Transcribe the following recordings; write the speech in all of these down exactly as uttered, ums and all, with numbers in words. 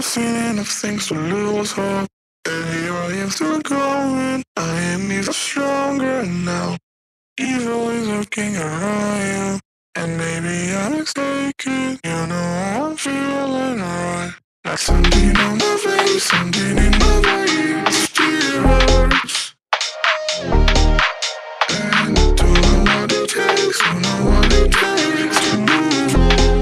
I've seen enough things to lose hope. And here I am still going. I am even stronger now. Evil is lurking around you, and maybe I'm mistaken. You know I'm feeling right. Like something on my face, something in my veins. Still hurts. And I don't know what it takes, don't know what it takes to move on.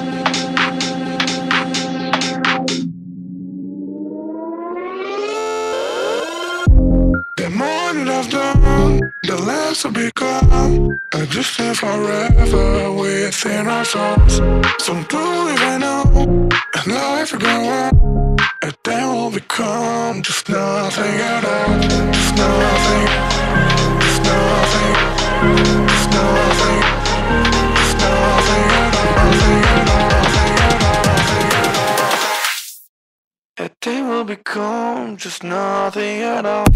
The more that I've done, the less I become. I just live forever within our souls. So do even know, and life will go on, and then we'll become just nothing at all. Just nothing, just nothing, just nothing, just nothing at all, nothing at all, nothing at all, nothing at all. And then we'll become just nothing at all.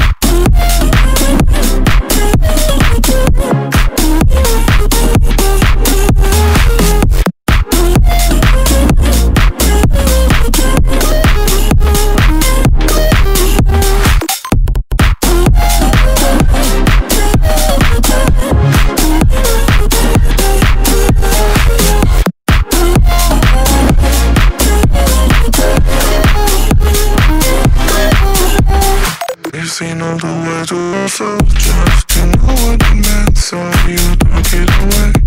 You see all the words to yourself, just to know what it meant, so you took it away.